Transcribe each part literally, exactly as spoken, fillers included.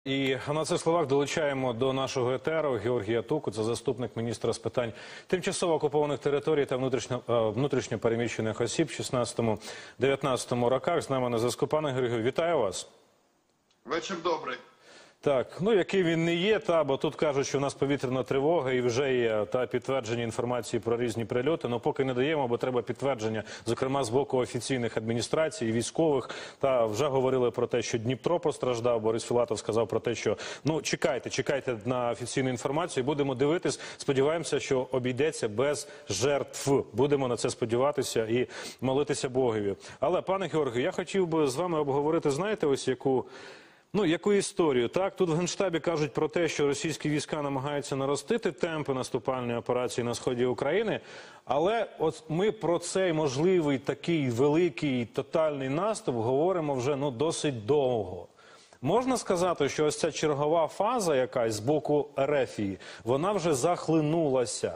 І на цих словах долучаємо до нашого етеру Георгія Туку, це заступник міністра з питань тимчасово окупованих територій та внутрішньо, внутрішньо переміщених осіб в шістнадцятому-дев'ятнадцятому роках. З нами на зв'язку. Пане Георгію, вітаю вас. Вечір добрий. Так, ну який він не є, та, бо тут кажуть, що у нас повітряна тривога і вже є та підтвердження інформації про різні прильоти, але поки не даємо, бо треба підтвердження, зокрема з боку офіційних адміністрацій, військових, та вже говорили про те, що Дніпро постраждав, Борис Філатов сказав про те, що, ну, чекайте, чекайте на офіційну інформацію, будемо дивитись, сподіваємося, що обійдеться без жертв, будемо на це сподіватися і молитися Богові. Але, пане Георгію, я хотів би з вами обговорити, знаєте, ось яку... Ну, яку історію, так? Тут в Генштабі кажуть про те, що російські війська намагаються наростити темпи наступальної операції на сході України, але от ми про цей можливий такий великий тотальний наступ говоримо вже, ну, досить довго. Можна сказати, що ось ця чергова фаза якась з боку Ерефії, вона вже захлинулася?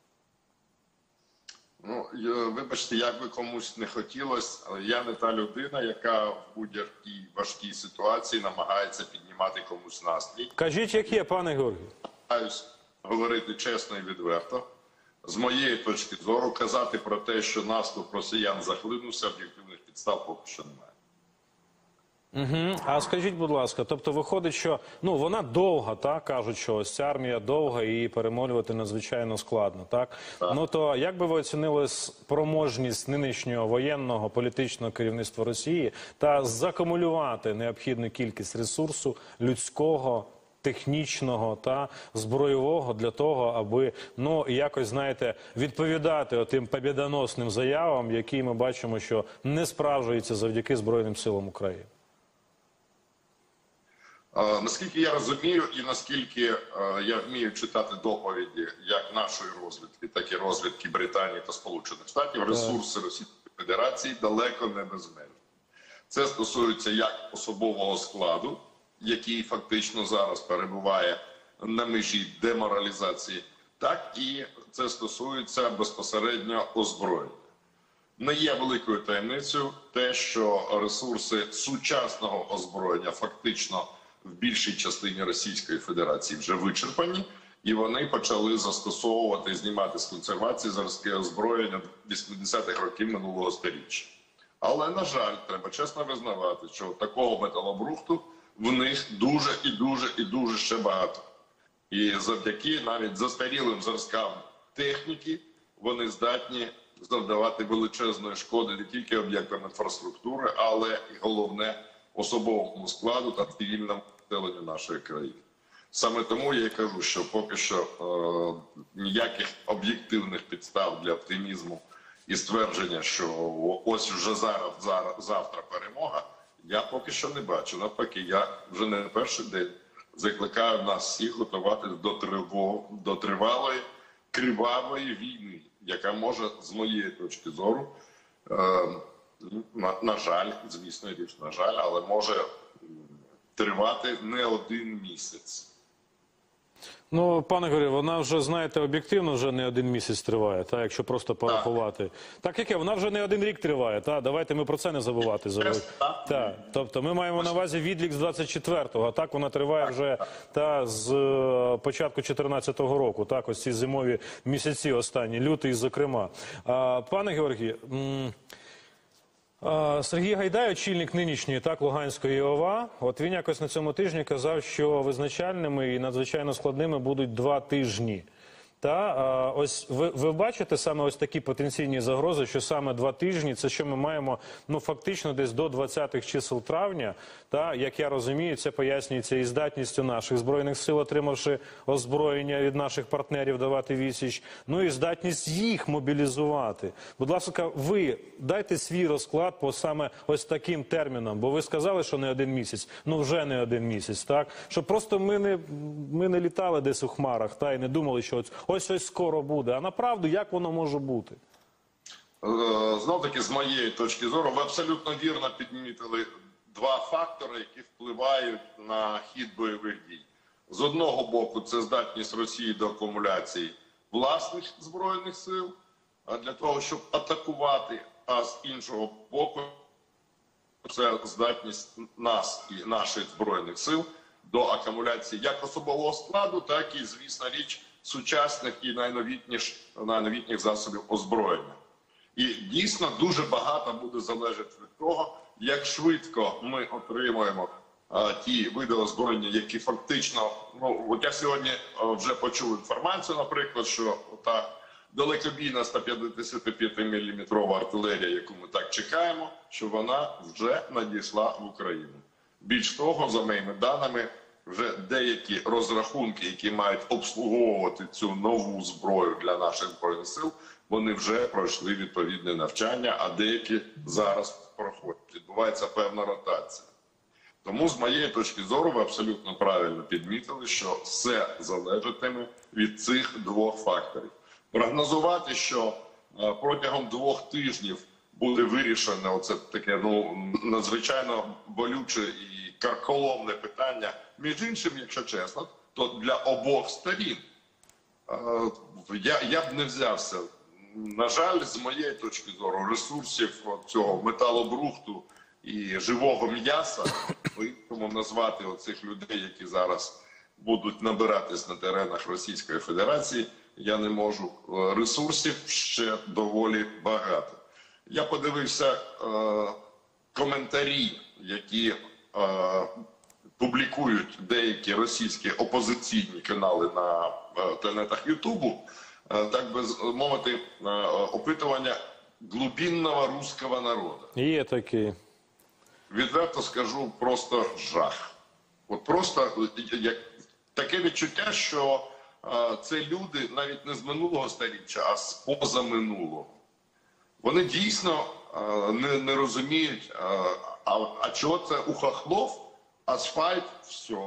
Ну, вибачте, як би комусь не хотілося, але я не та людина, яка в будь-якій важкій ситуації намагається піднімати комусь настрій. Кажіть, як є, пане Георгію? Намагаюсь говорити чесно і відверто. З моєї точки зору, казати про те, що наступ росіян захлинувся, об'єктивних підстав поки що немає. Угу. А скажіть, будь ласка, тобто виходить, що ну вона довга, так, кажуть, що ось ця армія довга і її перемолювати надзвичайно складно, так? так? Ну то як би ви оцінили спроможність нинішнього воєнного, політичного керівництва Росії та закумулювати необхідну кількість ресурсу людського, технічного та збройового для того, аби, ну, якось, знаєте, відповідати отим побєдоносним заявам, які ми бачимо, що не справжуються завдяки Збройним силам України? Uh, наскільки я розумію і наскільки uh, я вмію читати доповіді як нашої розвідки, так і розвідки Британії та Сполучених Штатів, ресурси Російської Федерації далеко не безмежні. Це стосується як особового складу, який фактично зараз перебуває на межі деморалізації, так і це стосується безпосередньо озброєння. Не є великою таємницею те, що ресурси сучасного озброєння фактично в більшій частині Російської Федерації вже вичерпані, і вони почали застосовувати, знімати з консервації зразки озброєння вісімдесятих років минулого сторіччя. Але, на жаль, треба чесно визнавати, що такого металобрухту в них дуже і дуже і дуже ще багато. І завдяки навіть застарілим зразкам техніки вони здатні завдавати величезної шкоди не тільки об'єктам інфраструктури, але і, головне, особовому складу та цивільному населенню нашої країни. Саме тому я і кажу, що поки що е, ніяких об'єктивних підстав для оптимізму і ствердження, що ось вже зараз, зараз завтра перемога, я поки що не бачу. Навпаки, я вже не перший день закликаю нас всіх готуватися до, триво, до тривалої, кривавої війни, яка може, з моєї точки зору, е, на, на жаль, звісно, річ, на жаль, але може тривати не один місяць. Ну, пане Георгію, вона вже, знаєте, об'єктивно вже не один місяць триває, та, якщо просто порахувати. Так, так яке? Вона вже не один рік триває, та? Давайте ми про це не забувати. Так. Та. Тобто ми маємо на увазі відлік з двадцять четвертого, а так вона триває вже та, з е, початку чотирнадцятого року, так, ось ці зимові місяці останні, лютий, зокрема. А, пане Георгію, м Сергій Гайдай, очільник нинішньої, так, Луганської ОВА, от він якось на цьому тижні казав, що визначальними і надзвичайно складними будуть два тижні. Та, ось ви, ви бачите саме ось такі потенційні загрози, що саме два тижні, це що ми маємо, ну, фактично десь до двадцятих чисел травня, та, як я розумію, це пояснюється і здатністю наших Збройних сил, отримавши озброєння від наших партнерів, давати відсіч, ну і здатність їх мобілізувати. Будь ласка, ви дайте свій розклад по саме ось таким термінам, бо ви сказали, що не один місяць, ну вже не один місяць, так? Щоб просто ми не, ми не літали десь у хмарах, та, і не думали, що ось ось-ось скоро буде. А направду, як воно може бути? Знов-таки, з моєї точки зору, ви абсолютно вірно підмітили два фактори, які впливають на хід бойових дій. З одного боку, це здатність Росії до акумуляції власних Збройних сил, для того, щоб атакувати, а з іншого боку, це здатність нас і наших Збройних сил до акумуляції як особового складу, так і, звісно річ, сучасних і найновітніших, найновітніших засобів озброєння. І дійсно дуже багато буде залежати від того, як швидко ми отримаємо а, ті види озброєння, які фактично, ну от я сьогодні а, вже почув інформацію, наприклад, що та далекобійна сто п'ятдесят п'ять міліметрова артилерія, яку ми так чекаємо, що вона вже надійшла в Україну. Більш того, за моїми даними, вже деякі розрахунки, які мають обслуговувати цю нову зброю для наших збройних сил, вони вже пройшли відповідне навчання, а деякі зараз проходять. Відбувається певна ротація. Тому, з моєї точки зору, ви абсолютно правильно підмітили, що все залежатиме від цих двох факторів. Прогнозувати, що протягом двох тижнів буде вирішено оце таке, ну, надзвичайно болюче і карколомне питання, між іншим, якщо чесно, то для обох сторін. Я, я б не взявся. На жаль, з моєї точки зору, ресурсів цього металобрухту і живого м'яса, по-іншому назвати оцих людей, які зараз будуть набиратись на теренах Російської Федерації, я не можу. Ресурсів ще доволі багато. Я подивився е, коментарі, які е, публікують деякі російські опозиційні канали на е, планетах Ютубу, е, так би мовити, е, опитування глубинного руського народу. Є такі. Відверто скажу, просто жах. От просто як, таке відчуття, що е, це люди навіть не з минулого сторіччя, а з позаминулого. Вони дійсно е, не, не розуміють, е, а, а чого це у хохлов, асфальт, все.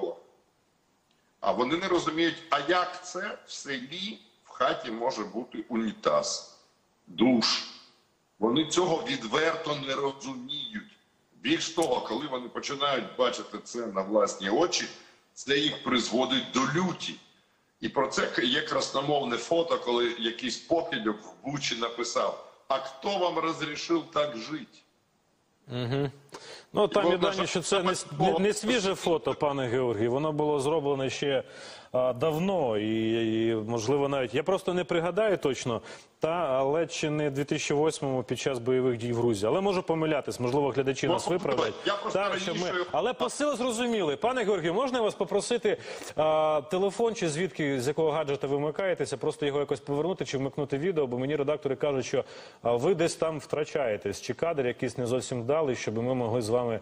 А вони не розуміють, а як це в селі, в хаті може бути унітаз, душ. Вони цього відверто не розуміють. Більш того, коли вони починають бачити це на власні очі, це їх призводить до люті. І про це є красномовне фото, коли якийсь покидьок в Бучі написав: «А хто вам розрішив так жити?» Угу. Ну, там є дані, що це не, не, не свіже фото, пане Георгій. Воно було зроблено ще а, давно і, і, можливо, навіть... Я просто не пригадаю точно, та, але чи не в дві тисячі восьмому під час бойових дій в Грузії. Але можу помилятись, можливо, глядачі нас виправлять. Та, що ми... раніше... Але посил зрозуміли. Пане Георгію, можна вас попросити а, телефон, чи звідки, з якого гаджета ви вмикаєтеся, просто його якось повернути чи вмикнути відео, бо мені редактори кажуть, що а, ви десь там втрачаєтесь, чи кадр якийсь не зовсім вдалий, щоб ми могли з вами...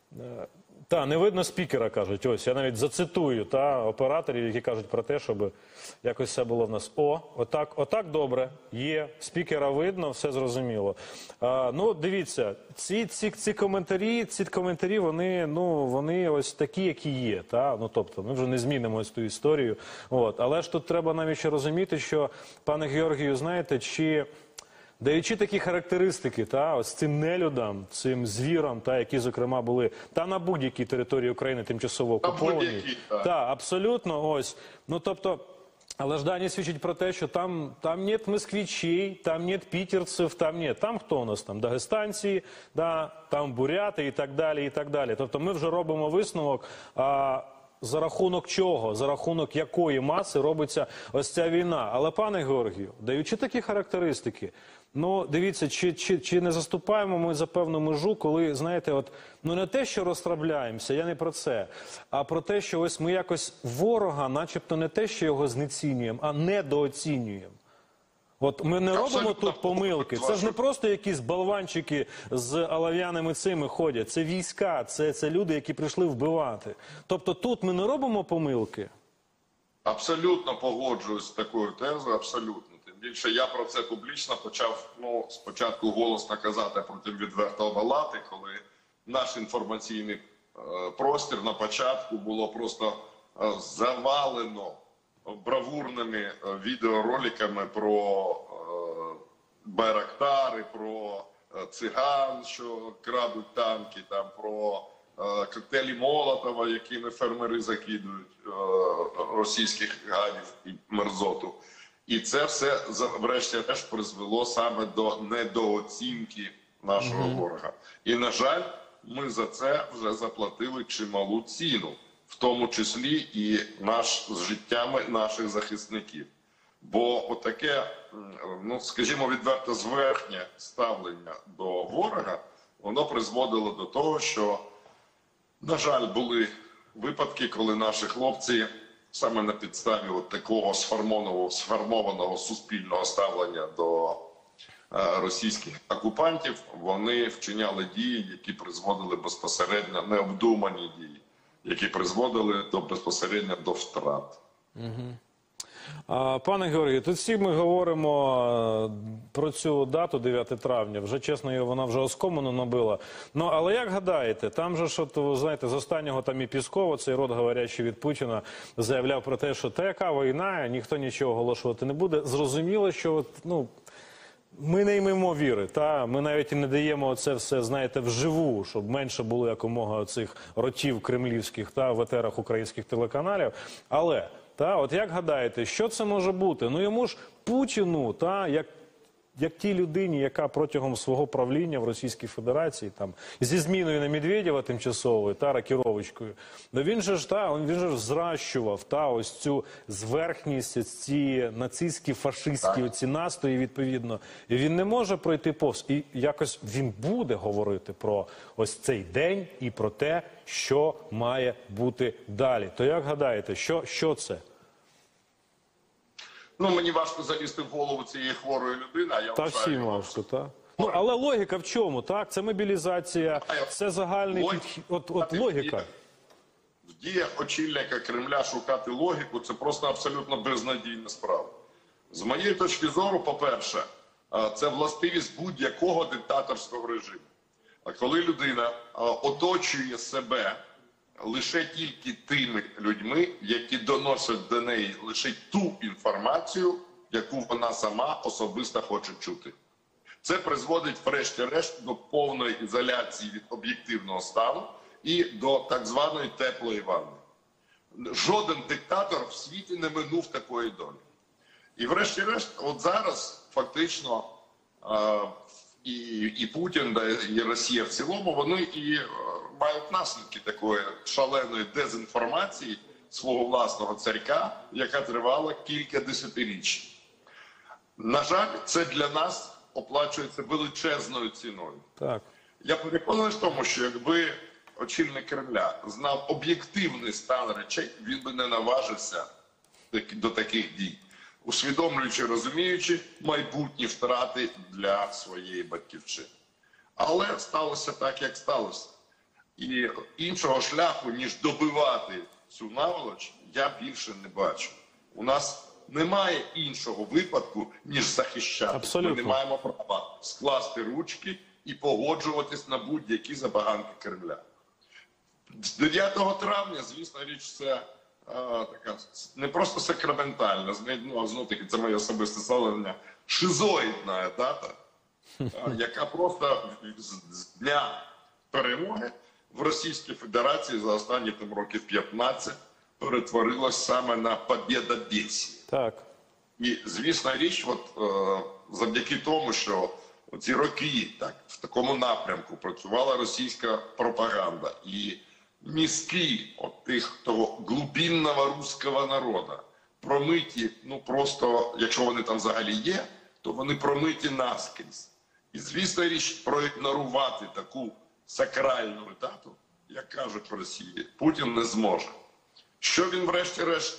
Та, не видно спікера, кажуть. Ось, я навіть зацитую та, операторів, які кажуть про те, щоб якось все було в нас. О, отак, отак добре, є, спікера видно, все зрозуміло. А, ну, дивіться, ці, ці, ці коментарі, ці коментарі, вони, ну, вони ось такі, які є. Та? Ну, тобто, ми вже не змінимо ось ту історію. От. Але ж тут треба навіть ще розуміти, що, пане Георгію, знаєте, чи... Даючи такі характеристики, та, ось цим нелюдам, цим звірам, та, які, зокрема, були та на будь-якій території України тимчасово окуповані. Та, абсолютно, ось. Ну, тобто, але ж дані свідчать про те, що там, там нет москвичей, там нет питерців, там нет. Там хто у нас? Там дагестанці, да, там буряти і так далі, і так далі. Тобто ми вже робимо висновок, а, за рахунок чого, за рахунок якої маси робиться ось ця війна. Але, пане Георгію, даючи такі характеристики, ну, дивіться, чи, чи, чи не заступаємо ми за певну межу, коли, знаєте, от, ну не те, що розслабляємося, я не про це, а про те, що ось ми якось ворога, начебто не те, що його знецінюємо, а недооцінюємо. От ми не робимо Абсолютно. тут помилки. Це ж не просто якісь болванчики з олов'яними цими ходять. Це війська, це, це люди, які прийшли вбивати. Тобто тут ми не робимо помилки? Абсолютно погоджуюсь з такою тезою, абсолютно. Тим більше я про це публічно почав, ну, спочатку голосно казати, а потім відверто волати, коли наш інформаційний е, простір на початку було просто е, завалено бравурними е, відеороликами про е, байрактари, про е, циган, що крадуть танки, там, про е, коктейлі Молотова, якими фермери закидують е, російських гадів і мерзоту. І це все, врешті, теж призвело саме до недооцінки нашого mm-hmm. ворога. І, на жаль, ми за це вже заплатили чималу ціну. в тому числі і наш з життями наших захисників. Бо отаке, ну скажімо відверто, зверхнє ставлення до ворога, воно призводило до того, що, на жаль, були випадки, коли наші хлопці саме на підставі от такого сформованого, сформованого суспільного ставлення до е, російських окупантів, вони вчиняли дії, які призводили безпосередньо, необдумані дії, які призводили до безпосередньо до втрат. Угу. А, пане Георгію, тут всі ми говоримо про цю дату, дев'яте травня. Вже, чесно, вона вже оскомину набила. Ну, але як гадаєте, там же, що, ви знаєте, з останнього там і Піскова, цей рот говорящий від Путіна, заявляв про те, що та яка війна, ніхто нічого оголошувати не буде. Зрозуміло, що, от, ну, ми не ймемо віри, та? Ми навіть і не даємо це все, знаєте, вживу, щоб менше було якомога цих ротів кремлівських та в етерах українських телеканалів. Але... Та, от як гадаєте, що це може бути? Ну йому ж Путіну, та, як, як тій людині, яка протягом свого правління в Російській Федерації, там, зі зміною на Медведєва тимчасовою, та, рокіровочкою, ну він же ж, та, він же ж зращував, та, ось цю зверхність, ось ці нацистські, фашистські, оці настрої, відповідно. І він не може пройти повз. І якось він буде говорити про ось цей день і про те, що має бути далі. То як гадаєте, що, що це? Ну, мені важко залізти в голову цієї хворої людини, а я Та вважаю, всім важко, так. Ну, але логіка в чому, так? Це мобілізація, це загальний Логіка. підхід. От, от логіка. В діях очільника Кремля шукати логіку – це просто абсолютно безнадійна справа. З моєї точки зору, по-перше, це властивість будь-якого диктаторського режиму. А коли людина оточує себе лише тільки тими людьми, які доносять до неї лише ту інформацію, яку вона сама особисто хоче чути. Це призводить, врешті-решт, до повної ізоляції від об'єктивного стану і до так званої теплої ванни. Жоден диктатор в світі не минув такої долі. І врешті-решт, от зараз фактично е і, і Путін, да, і Росія в цілому, вони і е мають наслідки такої шаленої дезінформації свого власного царька, яка тривала кілька десятиріч. На жаль, це для нас оплачується величезною ціною. Так. Я переконаний в тому, що якби очільник Кремля знав об'єктивний стан речей, він би не наважився до таких дій, усвідомлюючи, розуміючи майбутні втрати для своєї батьківщини. Але сталося так, як сталося. І іншого шляху, ніж добивати цю наволоч, я більше не бачу. У нас немає іншого випадку, ніж захищати. Абсолютно. Ми не маємо права скласти ручки і погоджуватись на будь-які забаганки Кремля. дев'ятого травня, звісно річ, це а, така не просто сакраментальна, ну, а знов таки це моє особисте ставлення, шизоїдна дата, а, яка просто з дня перемоги в Російській Федерації за останні там років п'ятнадцять перетворилась саме на побєдобєсія. Так. І, звісна річ, от, е, завдяки тому, що ці роки так, в такому напрямку працювала російська пропаганда і мізки от тих того глубинного руського народу промиті, ну просто, якщо вони там взагалі є, то вони промиті наскрізь. І, звісна річ, проігнорувати таку сакральну дату, як кажуть в Росії, Путін не зможе. Що він врешті-решт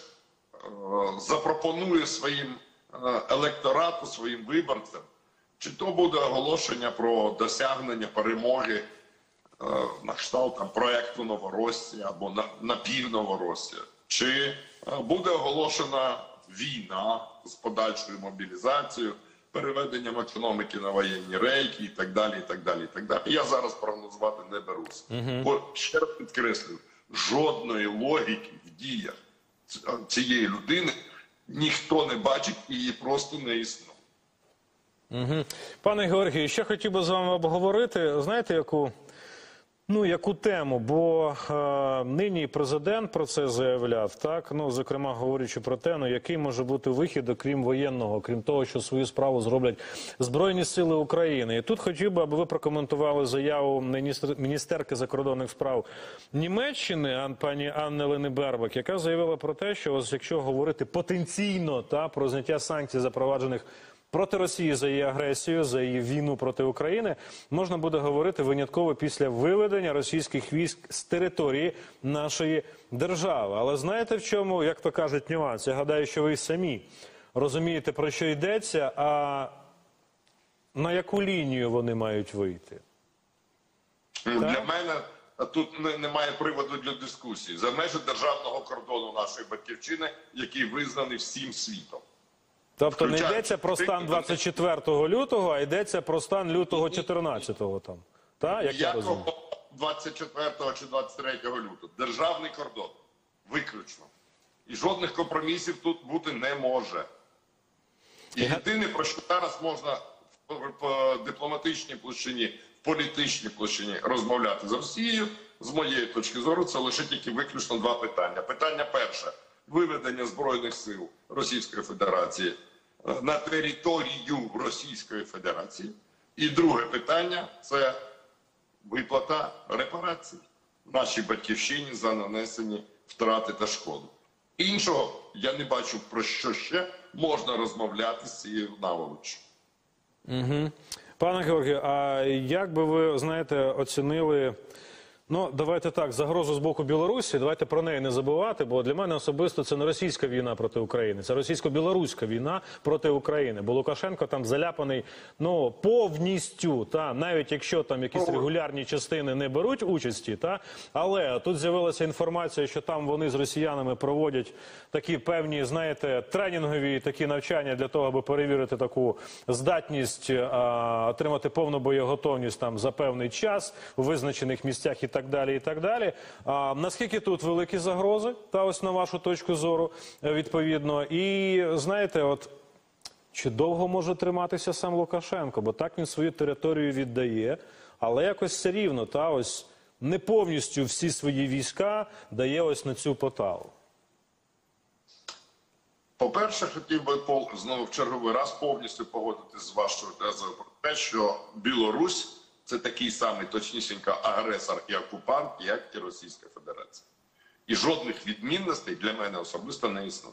запропонує своїм електорату, своїм виборцям, чи то буде оголошення про досягнення перемоги на кшталт там, проєкту Новоросія або на, на пів-Новоросія, чи буде оголошена війна з подальшою мобілізацією, переведенням економіки на воєнні рейки і так далі, і так далі, і так далі. Я зараз прогнозувати не беруся. Uh-huh. Бо, ще раз підкреслюю, жодної логіки в діях цієї людини ніхто не бачить і її просто не існує. Угу. Пане Георгію, ще хотів би з вами обговорити, знаєте, яку Ну, яку тему? Бо е, нині президент про це заявляв, так? Ну, зокрема, говорячи про те, ну, який може бути вихід, окрім воєнного, крім того, що свою справу зроблять Збройні сили України. І тут хотів би, аби ви прокоментували заяву міністр, міністерки закордонних справ Німеччини, ан, пані Анни Лени Бербак, яка заявила про те, що ось якщо говорити потенційно та, про зняття санкцій, запроваджених проти Росії за її агресію, за її війну проти України, можна буде говорити винятково після виведення російських військ з території нашої держави. Але знаєте в чому, як то кажуть, нюанс? Я гадаю, що ви самі розумієте, про що йдеться, а на яку лінію вони мають вийти? Ну, для мене тут не, немає приводу для дискусії. За межі державного кордону нашої батьківщини, який визнаний всім світом. Тобто не йдеться про стан двадцять четвертого лютого, а йдеться про стан лютого чотирнадцятого там. Та? Як я розумію? двадцять четвертого чи двадцять третього лютого. Державний кордон. Виключно. І жодних компромісів тут бути не може. І єдине, про що зараз можна в дипломатичній площині, в політичній площині розмовляти з Росією, з моєї точки зору, це лише тільки виключно два питання. Питання перше. Виведення Збройних сил Російської Федерації на територію Російської Федерації. І друге питання – це виплата репарацій нашій батьківщині за нанесені втрати та шкоду. Іншого я не бачу, про що ще можна розмовляти з цією наволочю. Угу. Пане Георгію, а як би ви, знаєте, оцінили... Ну, давайте так, загрозу з боку Білорусі, давайте про неї не забувати, бо для мене особисто це не російська війна проти України, це російсько-білоруська війна проти України. Бо Лукашенко там заляпаний, ну, повністю, та, навіть якщо там якісь регулярні частини не беруть участі, та, але тут з'явилася інформація, що там вони з росіянами проводять такі певні, знаєте, тренінгові такі навчання для того, аби перевірити таку здатність а, отримати повну боєготовність там за певний час у визначених місцях і так далі, і так далі. А, наскільки тут великі загрози, та ось на вашу точку зору, відповідно. І, знаєте, от, чи довго може триматися сам Лукашенко? Бо так він свою територію віддає, але якось все рівно, та ось, не повністю всі свої війська дає ось на цю поталу. По-перше, хотів би знову в черговий раз повністю погодитися з вашою тезою про те, що Білорусь – це такий самий точнісінько агресор і окупант, як і Російська Федерація. І жодних відмінностей для мене особисто не існує.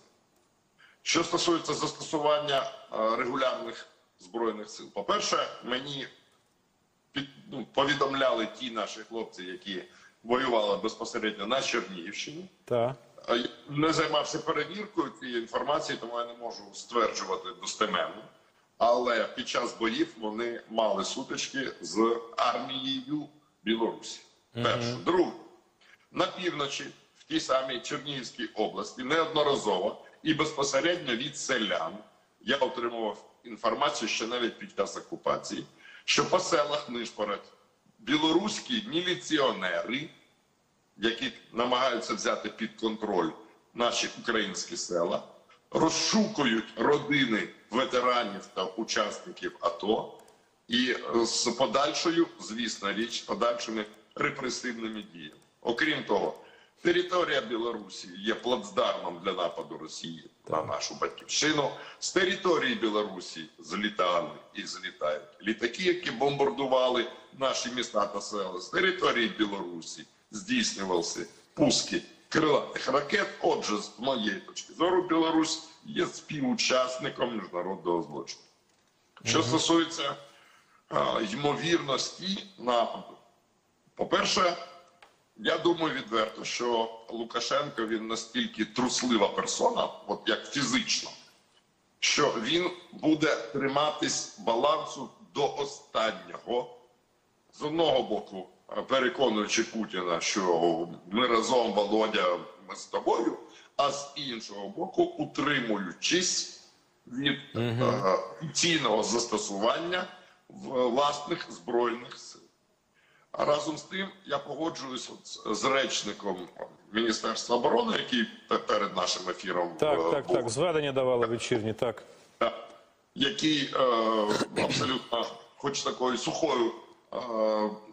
Що стосується застосування регулярних Збройних сил. По-перше, мені під, ну, повідомляли ті наші хлопці, які воювали безпосередньо на Чернігівщині. Так. Я не займався перевіркою цієї інформації, тому я не можу стверджувати достеменно. Але під час боїв вони мали сутички з армією Білорусі. Перше. Mm-hmm. Друге. На півночі, в тій самій Чернігівській області, неодноразово і безпосередньо від селян я отримував інформацію ще навіть під час окупації, що по селах нишпорять білоруські міліціонери, які намагаються взяти під контроль наші українські села, розшукують родини ветеранів та учасників АТО і з подальшою, звісно річ, подальшими репресивними діями. Окрім того, територія Білорусі є плацдармом для нападу Росії на нашу батьківщину. З території Білорусі злітали і злітають літаки, які бомбардували наші міста та села. З території Білорусі здійснювалися пуски крилатих ракет. Отже, з моєї точки зору, Білорусь є співучасником міжнародного злочину. Що стосується а, ймовірності нападу. По-перше, я думаю відверто, що Лукашенко, він настільки труслива персона, от як фізично, що він буде триматись балансу до останнього. З одного боку, переконуючи Путіна, що ми разом, Володя, ми з тобою, а з іншого боку, утримуючись від офіційного uh-huh. застосування власних збройних сил. А разом з тим я погоджуюсь з речником Міністерства оборони, який перед нашим ефіром так, був. Так, так, зведення давали вечірні, так. Який е, абсолютно, хоч такою сухою е,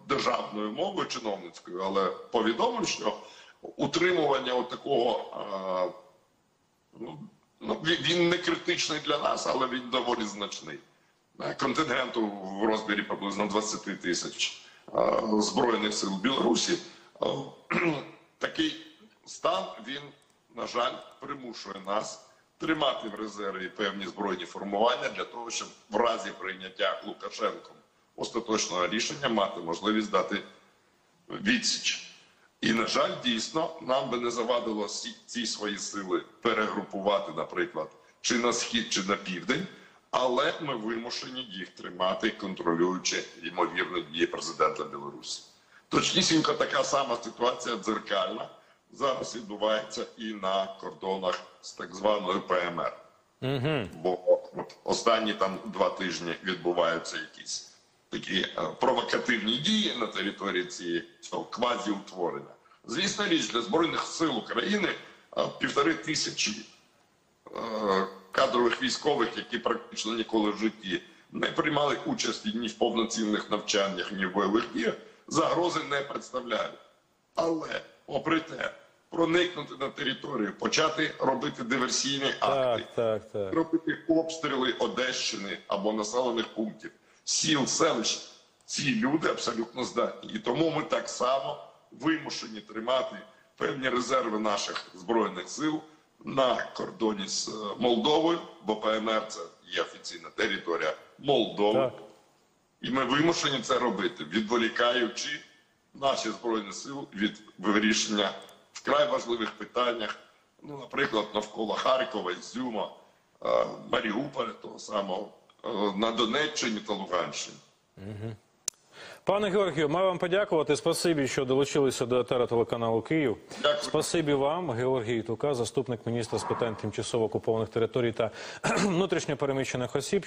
державною мовою чиновницькою, але повідомив, що утримування от такого, е, ну, ну, він- він не критичний для нас, але він доволі значний. Е, Контингенту в розмірі приблизно двадцять тисяч е, Збройних сил Білорусі. Е, Такий стан, він, на жаль, примушує нас тримати в резерві певні збройні формування для того, щоб в разі прийняття Лукашенком остаточного рішення мати можливість дати відсіч. І, на жаль, дійсно, нам би не завадило ці, ці свої сили перегрупувати, наприклад, чи на схід, чи на південь, але ми вимушені їх тримати, контролюючи ймовірно дії президента Білорусі. Точнісінько така сама ситуація дзеркальна зараз відбувається і на кордонах з так званою Пе Ем Ер. Угу. Бо от останні там два тижні відбуваються якісь такі е, провокативні дії на території цієї цього квазіутворення. Звісно річ, для Збройних сил України е, півтори тисячі е, кадрових військових, які практично ніколи в житті не приймали участі ні в повноцінних навчаннях, ні в бойових діях, загрози не представляють. Але, попри те, проникнути на територію, почати робити диверсійні акти, Так, так, так. робити обстріли Одещини або населених пунктів, сіл, селищ, ці люди абсолютно здатні. І тому ми так само вимушені тримати певні резерви наших Збройних сил на кордоні з е, Молдовою, бо Пе Ем Ер – це є офіційна територія Молдови. Так. І ми вимушені це робити, відволікаючи наші Збройні Сили від вирішення вкрай важливих питаннях, ну, наприклад, навколо Харкова, Ізюма, е, Маріуполя того самого, е, на Донеччині та Луганщині. Пане Георгію, маю вам подякувати. Спасибі, що долучилися до етера телеканалу Київ. Дякую. Спасибі вам, Георгій Тука, заступник міністра з питань тимчасово окупованих територій та внутрішньо переміщених осіб.